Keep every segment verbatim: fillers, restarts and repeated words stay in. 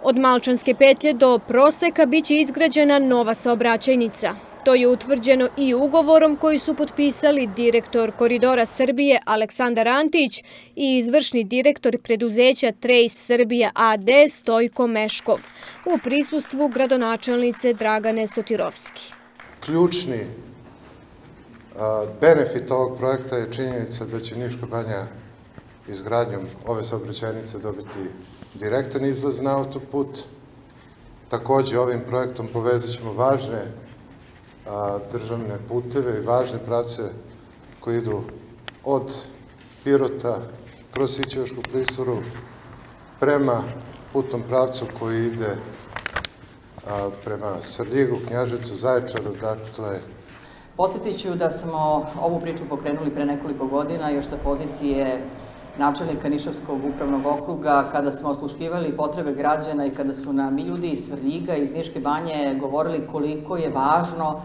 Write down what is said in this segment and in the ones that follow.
Od Malčanske petlje do Proseka biće izgrađena nova saobraćajnica. To je utvrđeno i ugovorom koji su potpisali direktor Koridora Srbije Aleksandar Antić i izvršni direktor preduzeća Trace Srbija a de Stojko Meškov u prisustvu gradonačelnice Dragane Sotirovski. Ključni benefit ovog projekta je činjenica da će Niška banja izgradnjom ove saobraćajnice dobiti direktan izlaz na autoput. Takođe, ovim projektom povezat ćemo važne državne puteve i važne pravce koji idu od Pirota kroz Sićevačku klisuru prema putnom pravcu koji ide prema Srljigu, Knjaževcu, Zaječaru, dakle. Podsjetit ću da smo ovu priču pokrenuli pre nekoliko godina, još sa pozicije načelnika Nišavskog upravnog okruga, kada smo osluškivali potrebe građana i kada su nam i ljudi iz Svrljiga, iz Niške banje govorili koliko je važno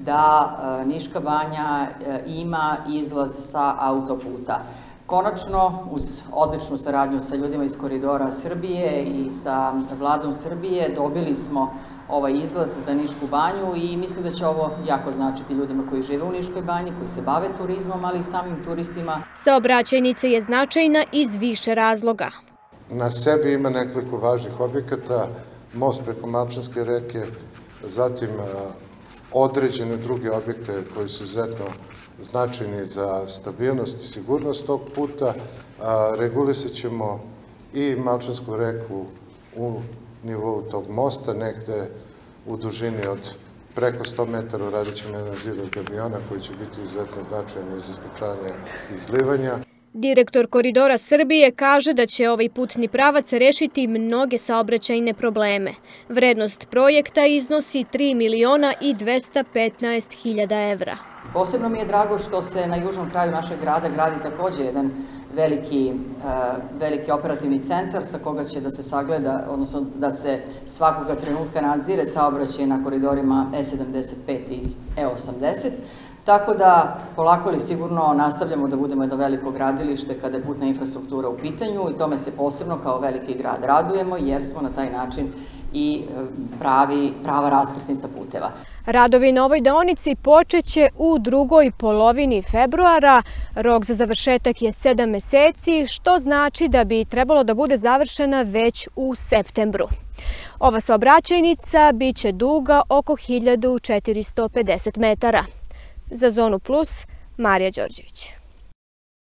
da Niška banja ima izlaz sa autoputa. Konačno, uz odličnu saradnju sa ljudima iz Koridora Srbije i sa Vladom Srbije, dobili smo ovaj izlaz za Nišku banju i mislim da će ovo jako značiti ljudima koji žive u Niškoj banji, koji se bave turizmom, ali i samim turistima. Saobraćajnica je značajna iz više razloga. Na sebi ima nekoliko važnih objekata, most preko Malčanske reke, zatim određene druge objekte koji su izuzetno značajni za stabilnost i sigurnost tog puta. Regulisat ćemo i Malčansku reku u nivou tog mosta, negde u dužini od preko sto metara uradit ćemo jedan zid od gabiona koji će biti izuzetno značajan za sprečavanje izlivanja. Direktor Koridora Srbije kaže da će ovaj putni pravac rešiti mnoge saobraćajne probleme. Vrednost projekta iznosi tri miliona i dvesta petnaest hiljada evra. Posebno mi je drago što se na južnom kraju našeg grada gradi takođe jedan veliki, veliki operativni centar sa koga će da se sagleda, odnosno da se svakoga trenutka nadzire saobraćaj na koridorima E sedamdeset pet i E osamdeset. Tako da, polako li sigurno nastavljamo da budemo jedno veliko gradilište kada je putna infrastruktura u pitanju i tome se posebno kao veliki grad radujemo jer smo na taj način i pravi, prava raskrsnica puteva. Radovi na ovoj deonici počeće u drugoj polovini februara. Rok za završetak je sedam meseci, što znači da bi trebalo da bude završena već u septembru. Ova saobraćajnica biće duga oko hiljadu četiristo pedeset metara. Za Zonu Plus, Marija Đorđević.